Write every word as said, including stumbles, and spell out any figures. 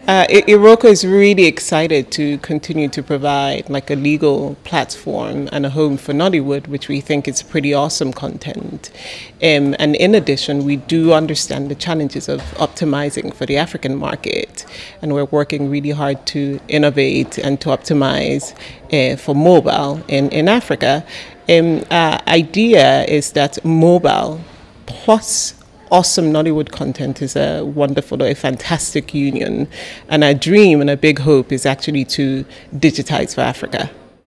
Uh, I- iROKO is really excited to continue to provide like a legal platform and a home for Nollywood, which we think is pretty awesome content. Um, and in addition, we do understand the challenges of optimizing for the African market, and we're working really hard to innovate and to optimize uh, for mobile in, in Africa. Um, our idea is that mobile plus awesome Nollywood content is a wonderful or a fantastic union. And our dream and a big hope is actually to digitize for Africa.